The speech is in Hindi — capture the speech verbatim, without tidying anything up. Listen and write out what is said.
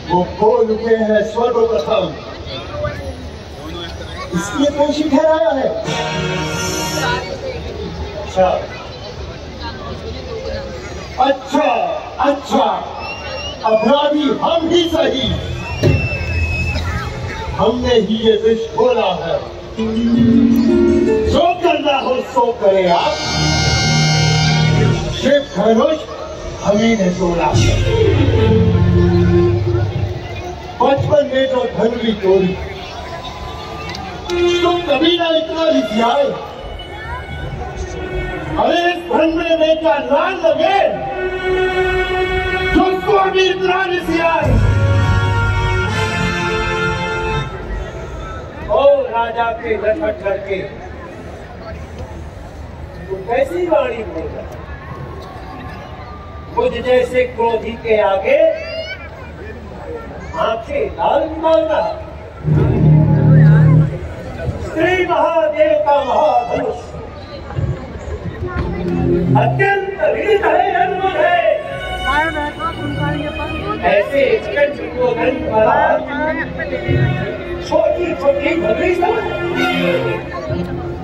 वो बोल उठे हैं सर्वप्रथम, इसलिए दोषी ठहराया है। अच्छा अच्छा अच्छा, अपराधी हम ही सही, हमने ही ये विष खोला है। जो करना हो सो करे आप, शिव धनुष हमें ने तोड़ा। बचपन में जो धन भी तोड़ी, तुम कभी ना इतना रिझाए। अरे इस धन में मेरा नाम लगे, तुमको भी इतना रिझाए। ओ राजा के नटखट करके तू कैसी वाणी बोल रहा, मुझ जैसे क्रोधी के आगे आंखें लाल निकालना। श्री महादेव का महाधनुष अत्यंत रीत है, अनमोल है। ऐसे कंठ को दंड वाला छोटी छोटी बकरी समझ